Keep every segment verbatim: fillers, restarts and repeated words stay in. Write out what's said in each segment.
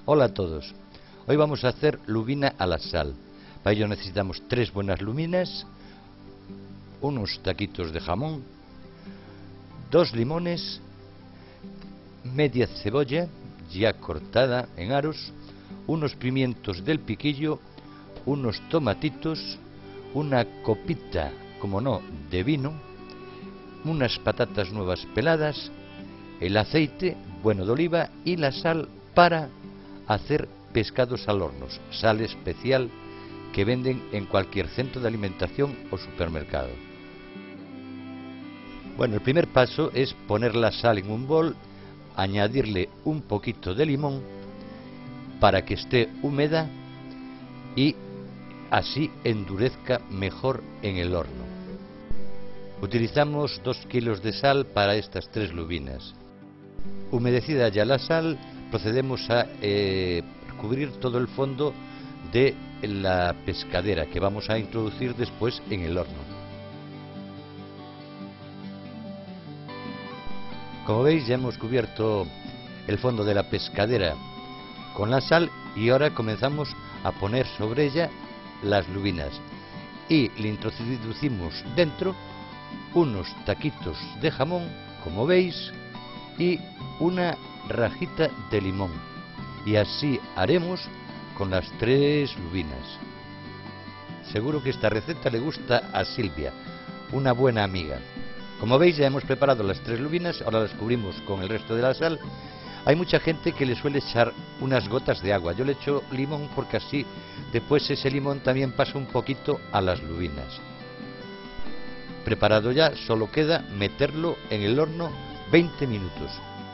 Hola a todos. Hoy vamos a hacer lubina a la sal. Para ello necesitamos tres buenas lubinas, unos taquitos de jamón, dos limones, media cebolla ya cortada en aros, unos pimientos del piquillo, unos tomatitos, una copita, como no, de vino, unas patatas nuevas peladas, el aceite bueno de oliva y la sal para hacer pescados al horno, sal especial que venden en cualquier centro de alimentación o supermercado. Bueno, el primer paso es poner la sal en un bol, añadirle un poquito de limón para que esté húmeda y así endurezca mejor en el horno. Utilizamos dos kilos de sal para estas tres lubinas. Humedecida ya la sal, procedemos a eh, cubrir todo el fondo de la pescadera que vamos a introducir después en el horno. Como veis, ya hemos cubierto el fondo de la pescadera con la sal y ahora comenzamos a poner sobre ella las lubinas y le introducimos dentro unos taquitos de jamón, como veis, y una rajita de limón, y así haremos con las tres lubinas. Seguro que esta receta le gusta a Silvia, una buena amiga. Como veis, ya hemos preparado las tres lubinas, ahora las cubrimos con el resto de la sal. Hay mucha gente que le suele echar unas gotas de agua. Yo le echo limón porque así después ese limón también pasa un poquito a las lubinas. Preparado ya, solo queda meterlo en el horno veinte minutos.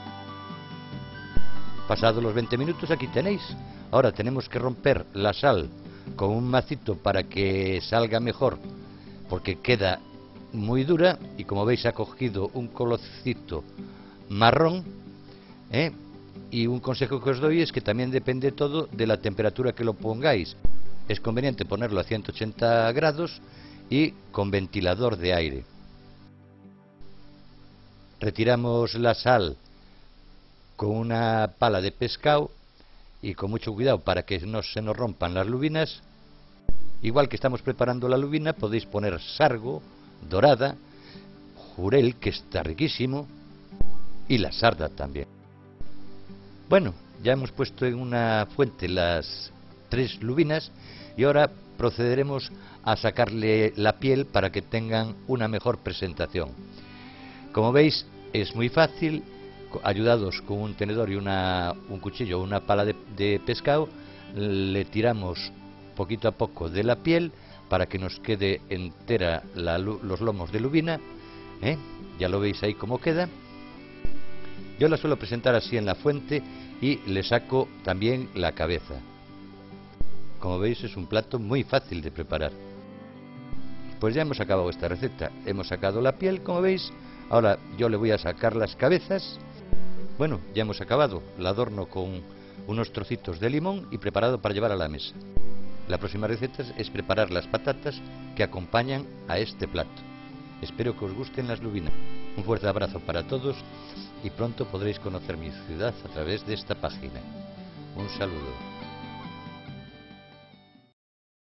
Pasados los veinte minutos, aquí tenéis. Ahora tenemos que romper la sal con un macito para que salga mejor, porque queda muy dura y como veis ha cogido un colorcito marrón, ¿eh? Y un consejo que os doy es que también depende todo de la temperatura que lo pongáis. Es conveniente ponerlo a ciento ochenta grados y con ventilador de aire. Retiramos la sal con una pala de pescado y con mucho cuidado para que no se nos rompan las lubinas. Igual que estamos preparando la lubina, podéis poner sargo, dorada, jurel, que está riquísimo, y la sarda también. Bueno, ya hemos puesto en una fuente las tres lubinas y ahora procederemos a sacarle la piel para que tengan una mejor presentación. Como veis, es muy fácil. Ayudados con un tenedor y una, un cuchillo o una pala de, de pescado, le tiramos poquito a poco de la piel para que nos quede entera la, los lomos de lubina, ¿eh? Ya lo veis ahí cómo queda. Yo la suelo presentar así en la fuente y le saco también la cabeza. Como veis, es un plato muy fácil de preparar. Pues ya hemos acabado esta receta. Hemos sacado la piel, como veis. Ahora yo le voy a sacar las cabezas. Bueno, ya hemos acabado. La adorno con unos trocitos de limón y preparado para llevar a la mesa. La próxima receta es preparar las patatas que acompañan a este plato. Espero que os gusten las lubinas. Un fuerte abrazo para todos y pronto podréis conocer mi ciudad a través de esta página. Un saludo.